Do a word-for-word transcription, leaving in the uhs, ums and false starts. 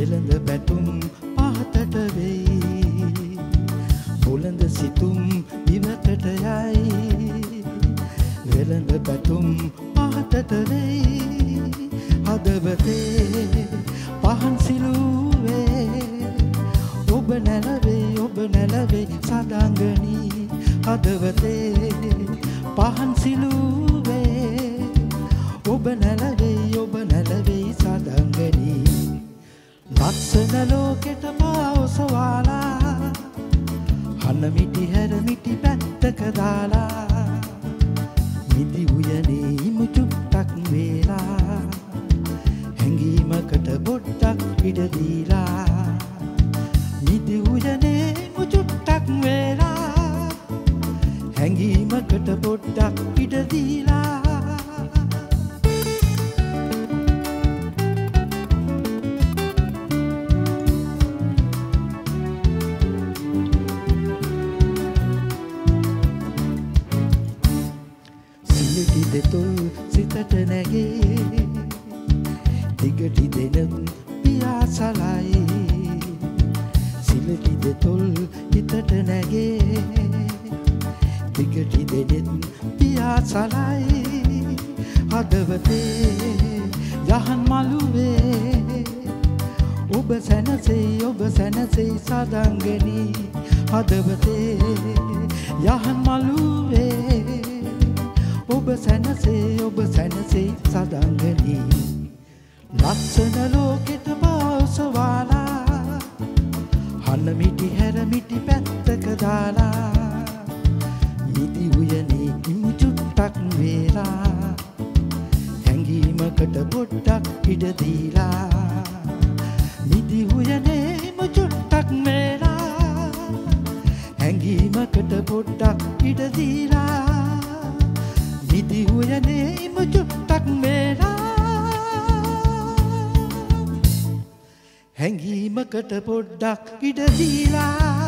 වෙළඳ පැටුම් පහතට වෙයි බොළඳ සිතුම් ඉවතට යයි වෙළඳ පැටුම් පහතට වෙයි හදවතේ පහන් සිලුවේ ඔබ නැලවේ ඔබ නැලවේ සදංගනී හදවතේ පහන් සිලුවේ ඔබ නැලවේ ඔබ නැලවේ සදංගනී ලක්ෂණ ලෝකෙට පාවසවාලා හන මිටි හැර මිටි පැත්තක දාලා මිදි උයනේ ඉමු චුට්ටක් වේලා හැංගීමකට පොඩ්ඩක් ඉඩ දීලා මිදි උයනේ ඉමු චුට්ටක් වේලා හැංගීමකට පොඩ්ඩක් ඉඩ දීලා සිලිටි දෙතුල් සිතට නැගේ දිගටි දෙනම් පියාසලයි සිලිටි දෙතුල් හිතට නැගේ දිගටි දෙනෙත් පියාසලයි හදවතේ යහන් මළුවේ ඔබ සැනසෙයි ඔබ සැනසෙයි සදංගනී හදවතේ යහන් මළුවේ ඔබ සැනසේ ඔබ සැනසේ සදංගනී ලක්ෂණ ලෝකෙට පාවසවාලා හන මිටි හැර මිටි පැත්තක දාලා මිදි උයනේ ඉමු චුට්ටක් වේලා හැංගීමකට පොඩ්ඩක් ඉඩ දීලා මිදි උයනේ ඉමු චුට්ටක් වේලා හැංගීමකට පොඩ්ඩක් ඉඩ දීලා මිදි උයනේ ඉමු චුට්ටක් වේලා හැංගීමකට පොඩ්ඩක් ඉඩ දීලා